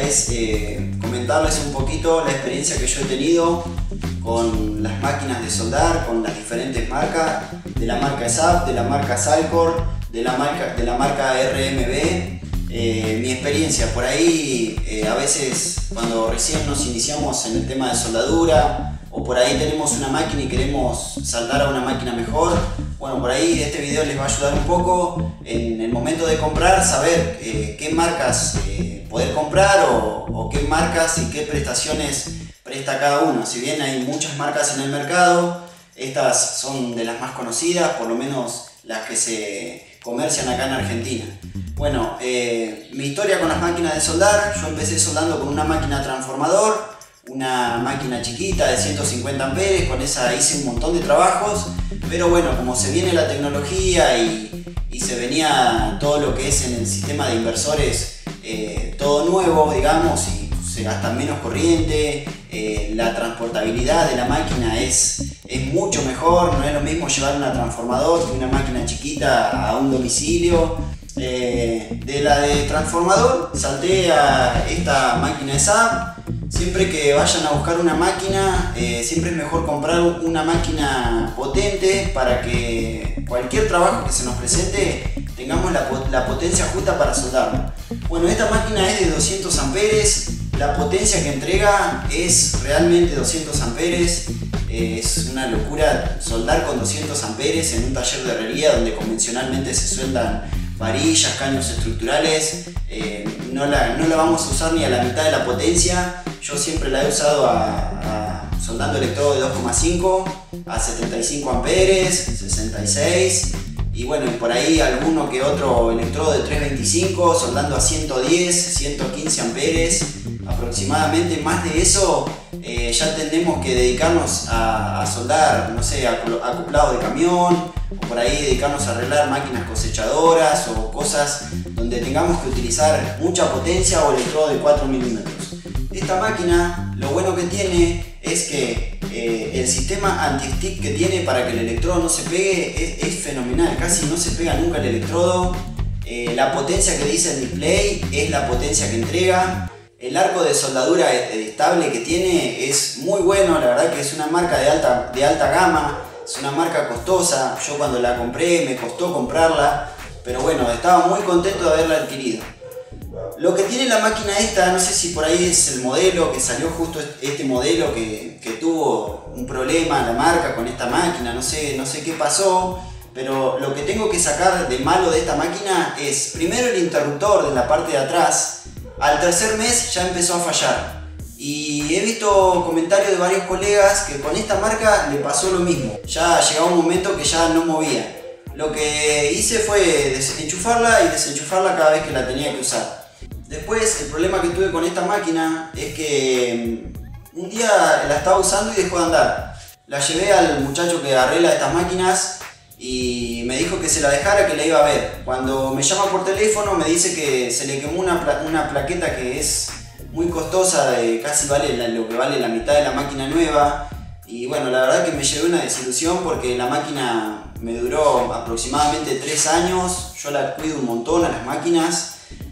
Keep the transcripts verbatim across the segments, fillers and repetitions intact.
es eh, comentarles un poquito la experiencia que yo he tenido con las máquinas de soldar, con las diferentes marcas, de la marca S A P, de la marca Salcor, de la marca, de la marca R M B. Eh, mi experiencia por ahí, eh, a veces cuando recién nos iniciamos en el tema de soldadura, o por ahí tenemos una máquina y queremos saltar a una máquina mejor, bueno, por ahí este video les va a ayudar un poco en el momento de comprar, saber eh, qué marcas eh, poder comprar o, o qué marcas y qué prestaciones presta cada uno. Si bien hay muchas marcas en el mercado, estas son de las más conocidas, por lo menos las que se comercian acá en Argentina. Bueno, eh, mi historia con las máquinas de soldar, yo empecé soldando con una máquina transformador, una máquina chiquita de ciento cincuenta amperes, con esa hice un montón de trabajos, pero bueno, como se viene la tecnología y, y se venía todo lo que es en el sistema de inversores, eh, todo nuevo, digamos, y se gasta menos corriente, eh, la transportabilidad de la máquina es, es mucho mejor, no es lo mismo llevar una transformador que una máquina chiquita a un domicilio. Eh, de la de transformador salté a esta máquina de S A P. Siempre que vayan a buscar una máquina, eh, siempre es mejor comprar una máquina potente para que cualquier trabajo que se nos presente tengamos la, la potencia justa para soldarlo. Bueno, esta máquina es de doscientos amperes, la potencia que entrega es realmente doscientos amperes. Eh, es una locura soldar con doscientos amperes en un taller de herrería donde convencionalmente se sueldan varillas, caños estructurales. Eh, no, la, no la vamos a usar ni a la mitad de la potencia. Yo siempre la he usado a, a soldando electrodo de dos coma cinco a setenta y cinco amperes, sesenta y seis, y bueno, y por ahí alguno que otro electrodo de trescientos veinticinco soldando a ciento diez, ciento quince amperes aproximadamente. Más de eso eh, ya tendremos que dedicarnos a, a soldar, no sé, acoplado de camión, o por ahí dedicarnos a arreglar máquinas cosechadoras o cosas donde tengamos que utilizar mucha potencia o electrodo de cuatro milímetros. Esta máquina, lo bueno que tiene es que eh, el sistema anti-stick que tiene para que el electrodo no se pegue es, es fenomenal, casi no se pega nunca el electrodo. Eh, la potencia que dice el display es la potencia que entrega. El arco de soldadura estable que tiene es muy bueno, la verdad que es una marca de alta, de alta gama, es una marca costosa. Yo cuando la compré me costó comprarla, pero bueno, estaba muy contento de haberla adquirido. Lo que tiene la máquina esta, no sé si por ahí es el modelo que salió justo este modelo que, que tuvo un problema la marca con esta máquina, no sé, no sé qué pasó, pero lo que tengo que sacar de malo de esta máquina es primero el interruptor de la parte de atrás. Al tercer mes ya empezó a fallar y he visto comentarios de varios colegas que con esta marca le pasó lo mismo, ya llegaba un momento que ya no movía. Lo que hice fue desenchufarla y desenchufarla cada vez que la tenía que usar. Después, el problema que tuve con esta máquina es que un día la estaba usando y dejó de andar. La llevé al muchacho que arregla estas máquinas y me dijo que se la dejara, que la iba a ver. Cuando me llama por teléfono me dice que se le quemó una, pla una plaqueta que es muy costosa, de casi vale la, lo que vale la mitad de la máquina nueva. Y bueno, la verdad que me llevé una desilusión porque la máquina me duró aproximadamente tres años. Yo la cuido un montón a las máquinas.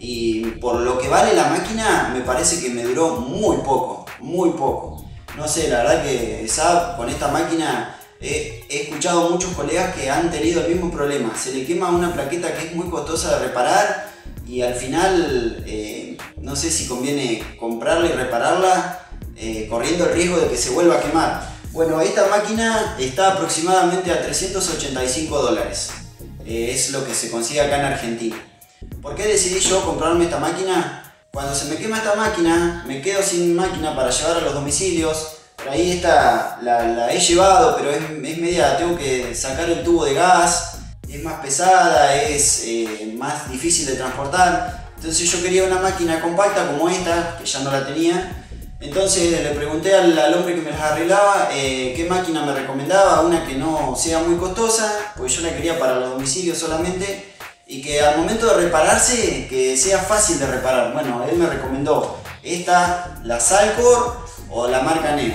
Y por lo que vale la máquina me parece que me duró muy poco, muy poco. No sé, la verdad que S A P con esta máquina he, he escuchado a muchos colegas que han tenido el mismo problema. Se le quema una plaqueta que es muy costosa de reparar y al final eh, no sé si conviene comprarla y repararla eh, corriendo el riesgo de que se vuelva a quemar. Bueno, esta máquina está aproximadamente a trescientos ochenta y cinco dólares. Eh, es lo que se consigue acá en Argentina. ¿Por qué decidí yo comprarme esta máquina? Cuando se me quema esta máquina, me quedo sin máquina para llevar a los domicilios. Por ahí esta la, la he llevado, pero es, es media, tengo que sacar el tubo de gas, es más pesada, es eh, más difícil de transportar. Entonces yo quería una máquina compacta como esta, que ya no la tenía. Entonces le pregunté al, al hombre que me las arreglaba eh, qué máquina me recomendaba, una que no sea muy costosa, porque yo la quería para los domicilios solamente. Y que al momento de repararse, que sea fácil de reparar. Bueno, él me recomendó esta, la Salcor o la marca Neo.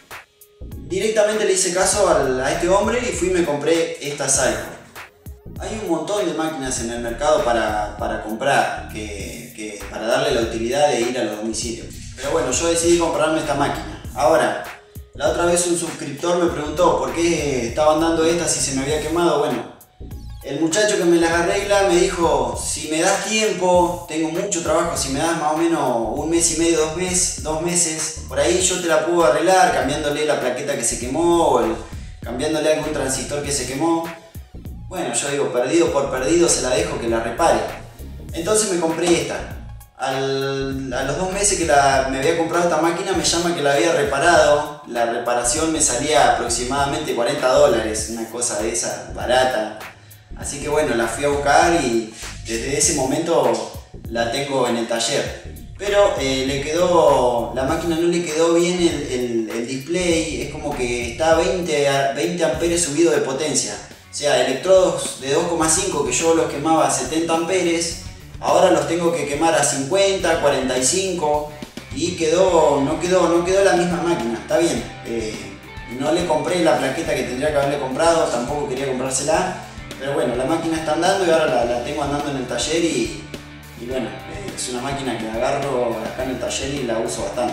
Directamente le hice caso a este hombre y fui y me compré esta Salcor. Hay un montón de máquinas en el mercado para, para comprar, que, que para darle la utilidad de ir a los domicilios. Pero bueno, yo decidí comprarme esta máquina. Ahora, la otra vez un suscriptor me preguntó por qué estaba andando esta si se me había quemado. Bueno, el muchacho que me las arregla me dijo, si me das tiempo, tengo mucho trabajo, si me das más o menos un mes y medio, dos, mes, dos meses, por ahí yo te la puedo arreglar cambiándole la plaqueta que se quemó o el, cambiándole algún transistor que se quemó. Bueno, yo digo, perdido por perdido, se la dejo que la repare. Entonces me compré esta. Al, a los dos meses que la, me había comprado esta máquina me llama que la había reparado. La reparación me salía aproximadamente cuarenta dólares, una cosa de esa barata. Así que bueno, la fui a buscar y desde ese momento la tengo en el taller. Pero eh, le quedó, la máquina no le quedó bien el, el, el display, es como que está a veinte amperes subido de potencia. O sea, electrodos de dos coma cinco que yo los quemaba a setenta amperes, ahora los tengo que quemar a cincuenta, cuarenta y cinco y quedó, no, quedó, no quedó la misma máquina, está bien. Eh, no le compré la plaqueta que tendría que haberle comprado, tampoco quería comprársela. Pero bueno, la máquina está andando y ahora la, la tengo andando en el taller y, y bueno, eh, es una máquina que agarro acá en el taller y la uso bastante.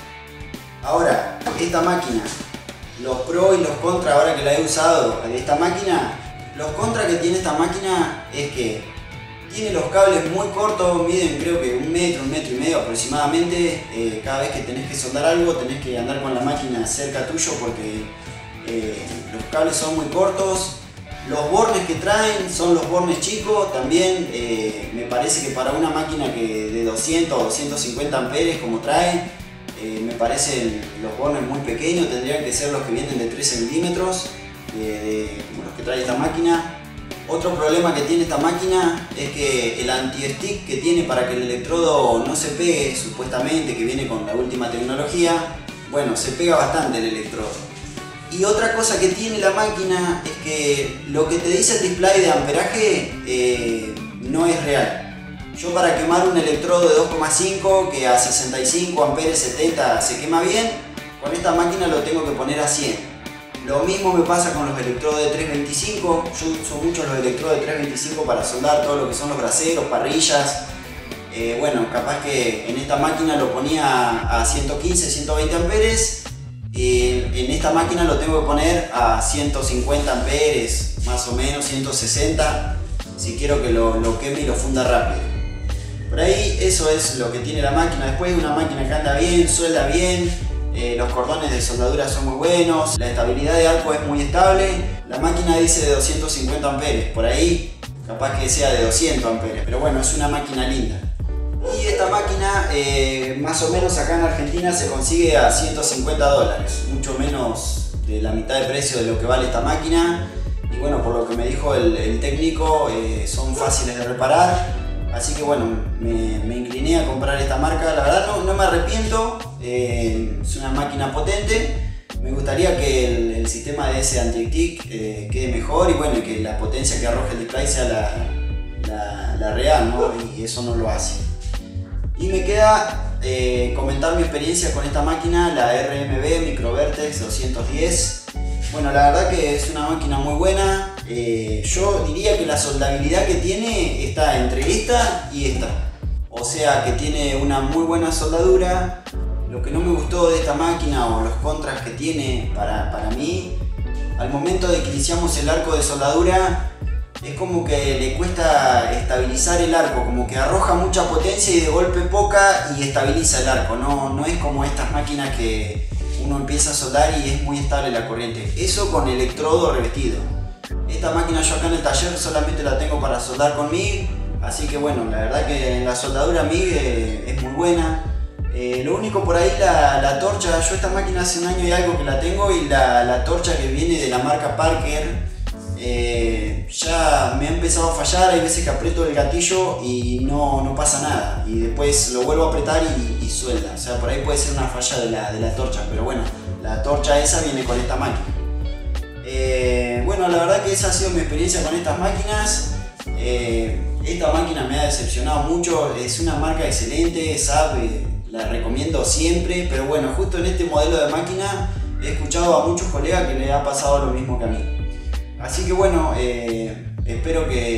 Ahora, esta máquina, los pros y los contras ahora que la he usado de esta máquina, los contras que tiene esta máquina es que tiene los cables muy cortos, miden creo que un metro, un metro y medio aproximadamente. Eh, cada vez que tenés que soldar algo tenés que andar con la máquina cerca tuyo porque eh, los cables son muy cortos. Los bornes que traen son los bornes chicos, también eh, me parece que para una máquina que de doscientos o doscientos cincuenta amperes como trae, eh, me parecen los bornes muy pequeños, tendrían que ser los que vienen de tres centímetros, de, de, como los que trae esta máquina. Otro problema que tiene esta máquina es que el anti-stick que tiene para que el electrodo no se pegue, supuestamente que viene con la última tecnología, bueno, se pega bastante el electrodo. Y otra cosa que tiene la máquina es que lo que te dice el display de amperaje eh, no es real. Yo para quemar un electrodo de dos coma cinco que a sesenta y cinco amperes, setenta se quema bien, con esta máquina lo tengo que poner a cien. Lo mismo me pasa con los electrodos de tres veinticinco, yo uso mucho los electrodos de tres veinticinco para soldar todo lo que son los braseros, parrillas. Eh, bueno, capaz que en esta máquina lo ponía a ciento quince, ciento veinte amperes. Eh, en esta máquina lo tengo que poner a ciento cincuenta amperes, más o menos ciento sesenta, si quiero que lo, lo queme y lo funda rápido. Por ahí eso es lo que tiene la máquina. Después es una máquina que anda bien, suelda bien, eh, los cordones de soldadura son muy buenos, la estabilidad de arco es muy estable. La máquina dice de doscientos cincuenta amperes, por ahí capaz que sea de doscientos amperes, pero bueno, es una máquina linda. Y esta máquina eh, más o menos acá en Argentina se consigue a ciento cincuenta dólares, mucho menos de la mitad de precio de lo que vale esta máquina. Y bueno, por lo que me dijo el, el técnico, eh, son fáciles de reparar. Así que bueno, me, me incliné a comprar esta marca. La verdad no, no me arrepiento, eh, es una máquina potente. Me gustaría que el, el sistema de ese anti-stick eh, quede mejor y bueno, y que la potencia que arroje el display sea la, la, la real, ¿no? Y eso no lo hace. Y me queda eh, comentar mi experiencia con esta máquina, la R M B Microvertex doscientos diez. Bueno, la verdad que es una máquina muy buena. Eh, yo diría que la soldabilidad que tiene está entre esta y esta. O sea que tiene una muy buena soldadura. Lo que no me gustó de esta máquina o los contras que tiene para, para mí, al momento de que iniciamos el arco de soldadura, es como que le cuesta estabilizar el arco, como que arroja mucha potencia y de golpe poca y estabiliza el arco. No, no es como estas máquinas que uno empieza a soldar y es muy estable la corriente. Eso con electrodo revestido. Esta máquina yo acá en el taller solamente la tengo para soldar con M I G, así que bueno, la verdad que la soldadura M I G eh, es muy buena. Eh, lo único por ahí la, la torcha, yo esta máquina hace un año y algo que la tengo y la, la torcha que viene de la marca Parker eh, ya me ha empezado a fallar. Hay veces que aprieto el gatillo y no, no pasa nada y después lo vuelvo a apretar y, y suelda. O sea, por ahí puede ser una falla de la, de la torcha, pero bueno, la torcha esa viene con esta máquina. Eh, bueno, la verdad que esa ha sido mi experiencia con estas máquinas. Eh, esta máquina me ha decepcionado mucho, es una marca excelente, sabe, la recomiendo siempre, pero bueno, justo en este modelo de máquina he escuchado a muchos colegas que les ha pasado lo mismo que a mí. Así que bueno, eh, espero que,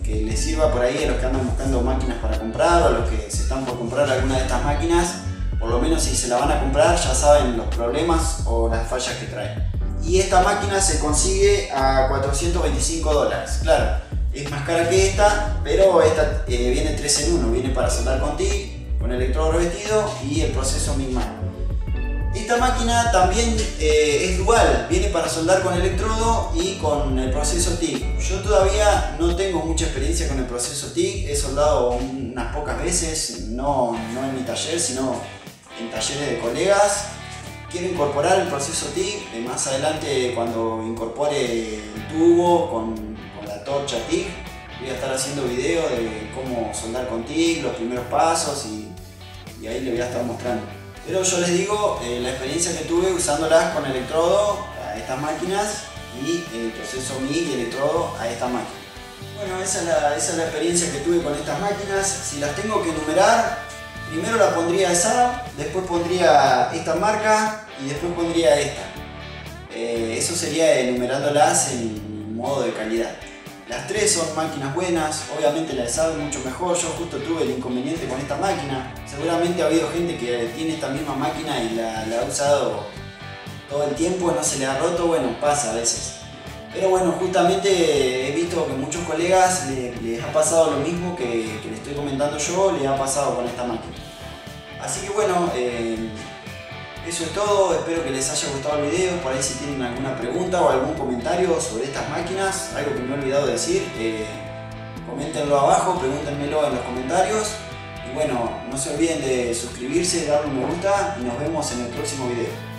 que les sirva por ahí a los que andan buscando máquinas para comprar o a los que se están por comprar alguna de estas máquinas. Por lo menos si se la van a comprar ya saben los problemas o las fallas que trae. Y esta máquina se consigue a cuatrocientos veinticinco dólares. Claro, es más cara que esta, pero esta eh, viene tres en uno. Viene para soldar con TIG, con electrodo revestido y el proceso MIG-MAC. Esta máquina también eh, es dual, viene para soldar con electrodo y con el proceso TIG. Yo todavía no tengo mucha experiencia con el proceso TIG, he soldado unas pocas veces, no, no en mi taller, sino en talleres de colegas. Quiero incorporar el proceso TIG, eh, más adelante cuando incorpore el tubo con, con la torcha TIG, voy a estar haciendo videos de cómo soldar con TIG, los primeros pasos y, y ahí les voy a estar mostrando. Pero yo les digo eh, la experiencia que tuve usándolas con electrodo a estas máquinas y el proceso MIG y electrodo a esta máquina. Bueno, esa es, la, esa es la experiencia que tuve con estas máquinas. Si las tengo que enumerar, primero la pondría esa, después pondría esta marca y después pondría esta. Eh, eso sería enumerándolas en modo de calidad. Las tres son máquinas buenas, obviamente la de Saab es mucho mejor. Yo justo tuve el inconveniente con esta máquina. Seguramente ha habido gente que tiene esta misma máquina y la, la ha usado todo el tiempo, no se le ha roto, bueno, pasa a veces. Pero bueno, justamente he visto que muchos colegas les, les ha pasado lo mismo que, que les estoy comentando yo, les ha pasado con esta máquina. Así que bueno, eh, eso es todo, espero que les haya gustado el video. Por ahí si tienen alguna pregunta o algún comentario sobre estas máquinas, algo que me he olvidado de decir, eh, coméntenlo abajo, pregúntenmelo en los comentarios. Y bueno, no se olviden de suscribirse, darle un me gusta y nos vemos en el próximo video.